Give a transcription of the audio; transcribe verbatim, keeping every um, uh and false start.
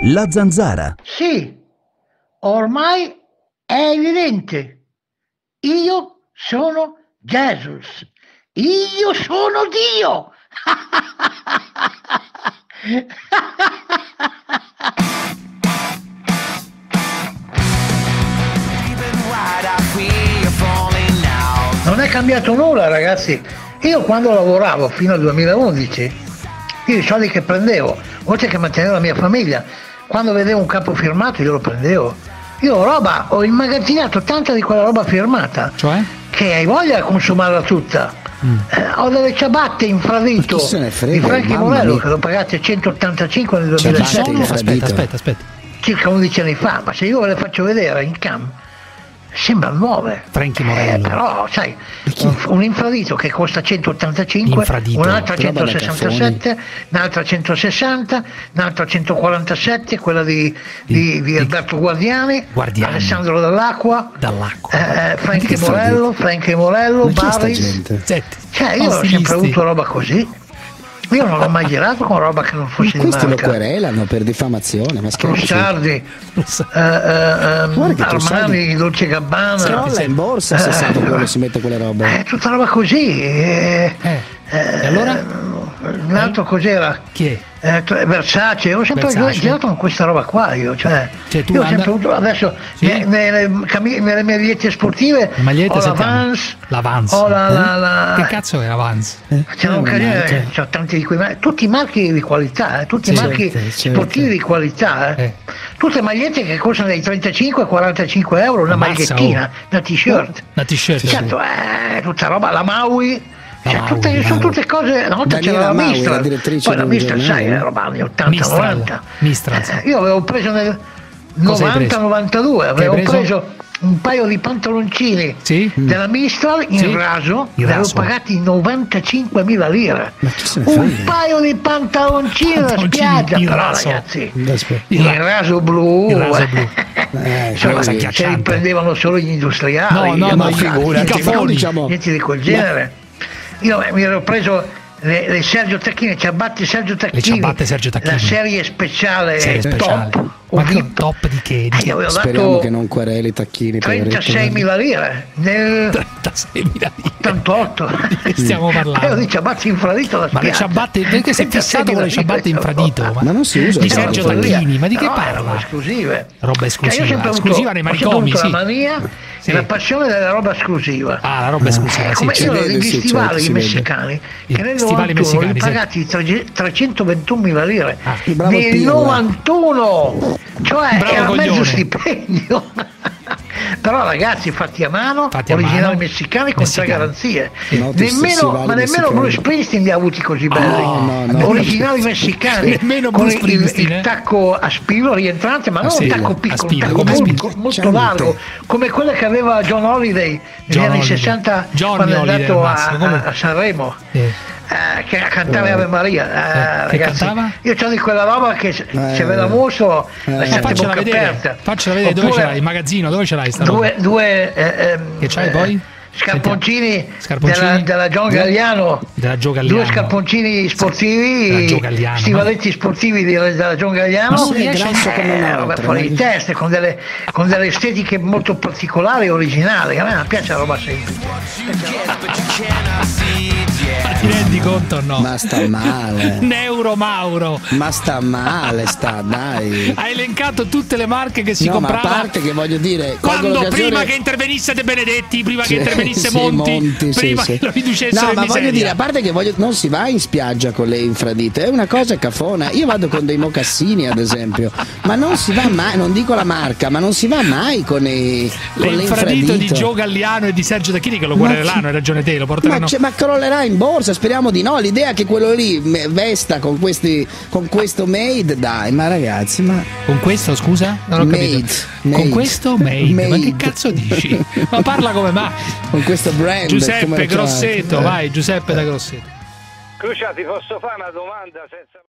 La zanzara. Sì, ormai è evidente. Io sono Jesus. Io sono Dio. Non è cambiato nulla, ragazzi. Io quando lavoravo fino al duemilaundici, io i soldi che prendevo, oltre che mantenere la mia famiglia, quando vedevo un capo firmato io lo prendevo. Io roba, ho immagazzinato tanta di quella roba firmata, cioè? Che hai voglia di consumarla tutta. Mm. Eh, ho delle ciabatte infradito di Franchi Morello che l'ho pagate centottantacinque nel duemilasette. Aspetta, aspetta, aspetta. Circa undici anni fa, ma se io ve le faccio vedere in cam sembrano nuove. Franchi Morello. Eh, però sai, un, un infradito che costa centottantacinque, infradito. Un'altra centosessantasette, un'altra centosessanta, un'altra centoquarantasette, quella di, di, di Alberto Guardiani, Guardiani. Alessandro Dall'Acqua, Dall'Acqua. Eh, Franchi Morello, Franchi Morello, Barris. Cioè io ho sempre avuto roba così. Io non l'ho mai girato con roba che non fosse di marca. Questi lo querelano per diffamazione, ma Trussardi, eh, eh, eh, Armani, Dolce Gabbana. Scrolla in borsa se sa dove si mette quelle robe. È tutta roba così. Eh, eh. Eh, e allora? Un altro cos'era? Chi è? Eh, Versace, ho sempre Versace. girato con questa roba qua io, cioè, cioè tu io ho anda... sempre avuto, adesso sì? nelle, nelle, cami- nelle mie magliette sportive magliette ho la sentiamo. Vans, la Vans. ho la, eh? la, la... Che cazzo è la Vans? Eh? C'è un carriere, c'ho tanti di quei marchi, tutti i marchi di qualità, eh, tutti i certo, marchi certo. sportivi di qualità, eh. Eh. Tutte magliette che costano dai trentacinque ai quarantacinque euro, una Ammazza, magliettina, oh. una t-shirt. Una t-shirt. Certo, eh, tutta roba, la Maui. Cioè, Maui, tutte, Maui. sono tutte cose, una volta c'era la Maui, Mistral, la direttrice poi la di un Mistral, giornale. sai, è roba anni ottanta Mistral, novanta. Mistral. Eh, io avevo preso nel Cosa hai preso? novanta novantadue, avevo preso? preso un paio di pantaloncini Sì? della Mistral in Sì? raso, In li avevo raso. pagati novantacinquemila lire. Ma chi se ne Un frega? paio di pantaloncini da Pantaloncini spiaggia, in però raso. ragazzi, Aspetta. il raso blu, Il raso blu. Eh, insomma, cosa se agghiacciante. li prendevano solo gli industriali. No, no, io no, non- figurati, niente- cafoni. diciamo- niente di quel genere. Io mi ero preso le, le Sergio Tacchini, ciabatte Sergio Tacchini, ciabatte Sergio Tacchini. la serie speciale, Serie speciale. top, Ma o che VIP. top di che? Eh, io avevo Speriamo dato che non quereli Tacchini. trentaseimila lire nel trentaseimila lire. ottantotto. Che stiamo parlando? Paio di ciabatte infradito da Ma le spiaggia. ciabatte, perché sei fissato con le ciabatte infradito? Ma, Ma non si usa di il Sergio ciabatte. Tacchini, ma di che No, erano parla? esclusive. Roba Cioè, esclusiva, io ho sempre avuto- esclusiva nei ho sempre manicomi, avuto sì. la mania Sì. e la passione della roba esclusiva. Ah, la roba esclusiva, Eh, sì. come si io vede, avevo sì, gli stivali certo, si vede. messicani I che nel stivali novantuno li messicani, sì. pagati tre- trecentoventunomila lire, Ah, bravo nel Pirla. novantuno, cioè Bravo era coglione. mezzo stipendio. Però ragazzi fatti a mano, Fatti a originali mano. messicani con tre Messicani. garanzie. Noti Nemmeno, stivali ma nemmeno messicani. Bruce Springsteen li ha avuti così belli. No, no, no. Originali messicani Nemmeno con Bruce il, il, Springsteen, eh. tacco a spillo rientrante, ma A non un spillo, tacco a piccolo, spillo, un tacco come molto, spillo. molto Cento. largo, come quello che aveva John Holiday negli John anni Holiday. sessanta Johnny quando è Holiday andato al a, massimo, a, come- a Sanremo. Sì. Eh, che cantava Ave Maria, eh, Eh, che ragazzi, cantava? io c'ho di quella roba che se, Eh, se ve la mostro eh. lasciate Faccela bocca vedere, aperta. faccela vedere dove Oppure ce l'hai, in magazzino, dove ce l'hai sta roba? due, due eh, ehm, Che c'hai eh, poi? scarponcini, Scarponcini? Della, della John Galliano, Della Gio Galliano. due scarponcini Della sportivi, Gio Galliano, stivaletti sportivi di- della John Galliano, Ma non è grasso come eh, un'altra, roba fuori eh. di testa, con delle, con delle estetiche molto particolari e originali. A me piace la roba semplice. Ma ti rendi conto o no? Ma sta male. Neuro Mauro. Ma sta male, sta, dai. Ha elencato tutte le marche che si No, ma a comprava. parte che voglio dire, colgo Quando l'occasione- prima che intervenisse De Benedetti, prima Sì, che intervenisse sì, Monti, sì, prima sì. che lo riducessero No, in ma miseria. voglio dire, a parte che voglio, non si va in spiaggia con le infradite, è una cosa cafona. Io vado con dei mocassini, ad esempio, ma non si va mai, non dico la marca, ma non si va mai con, i, con le L'infradito di infradito. Gio Galliano e di Sergio Tacchini che lo Ma guarderanno, chi- hai ragione te, lo Ma, porteranno. c'è- ma crollerà in borsa, speriamo di no. L'idea che quello lì me- vesta con, questi, con questo made, dai, ma ragazzi, ma Con questo, scusa? Non ho Made, capito. made. Con questo made. Ma che Made. cazzo dici? Ma parla come mai? con questo brand come Giuseppe lo chiamate? Grosseto, Eh. vai, Giuseppe da Grosseto. Crucia, ti posso fare una domanda senza...